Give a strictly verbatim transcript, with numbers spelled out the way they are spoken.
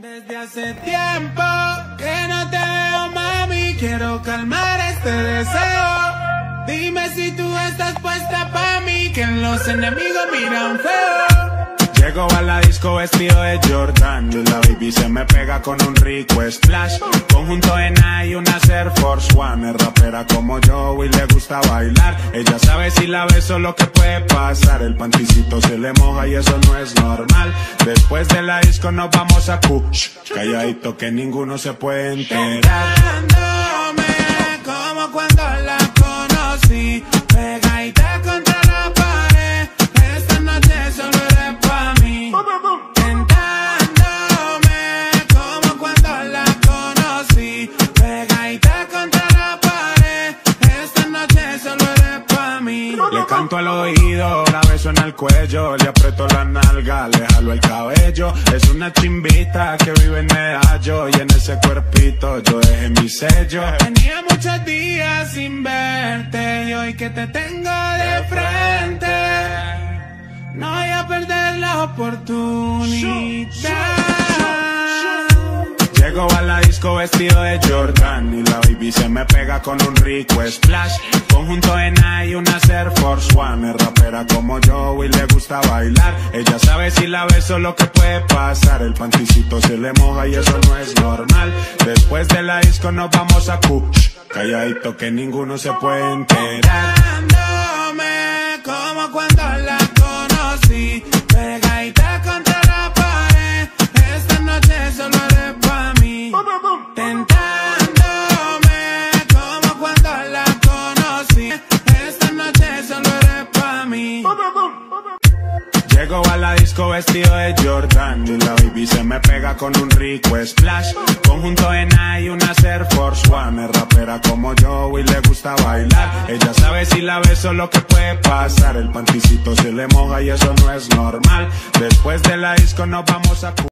Desde hace tiempo que no te veo, mami, quiero calmar este deseo. Dime si tú estás puesta pa' mí, que los enemigos miran feo. Llego a la disco vestido de Jordan y la baby se me pega con un rico splash. Conjunto en A y una Air Force One. Es rapera como yo y le gusta bailar. Ella sabe si la beso lo que puede pasar. El panticito se le moja y eso no es normal. Después de la disco nos vamos a Kush. Calladito que ninguno se puede enterar. Tentándome como cuando la conocí, pegadita contra la pared. Esta noche solo eres pa' mí. Tentándome como cuando la conocí, pegadita contra la pared. Esta noche solo eres pa' mí. Le canto al oído, la beso en el cuello, le aprieto la nalga, le jalo el cabello. Es una chimbita que vive en Medallo y en ese cuerpito yo dejé mi sello. Tenía muchos días sin verte y hoy que te tengo de frente no voy a perder la oportunidad. Llego a la disco vestido de Jordan y la baby se me pega con un rico splash. Conjunto en A y una Air Force One. Es rapera como yo y le gusta bailar. Ella sabe si la beso lo que puede pasar. El panticito se le moja y eso no es normal. Después de la disco nos vamos a Kush. Calladito que ninguno se puede enterar. Tentándome como cuando la conocí, pegadita contra la pared. Esta noche solo eres pa' mí. Tentándome como cuando la conocí. Esta noche solo eres pa' mí. Llego a la disco vestido de Jordan y la baby se me pega con un rico splash. Conjunto en A y una Air Force One. Es rapera como yo y le gusta bailar. Ella sabe si la beso lo que puede pasar. El panticito se le moja y eso no es normal. Después de la disco nos vamos a